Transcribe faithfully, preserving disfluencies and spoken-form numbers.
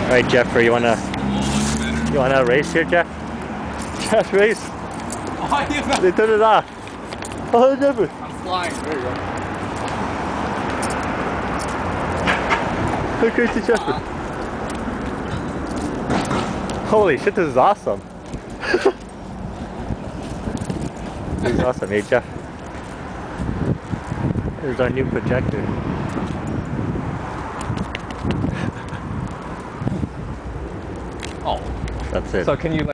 Alright, Jeffrey, you wanna you wanna race here, Jeff? Jeff, race! Oh, They turned it off. Oh, Jeffrey! I'm flying. There you go. Look, crazy Jeffrey! Uh, Holy shit, this is awesome! This is awesome, hey Jeff. Here's our new projector. oh. That's it. So can you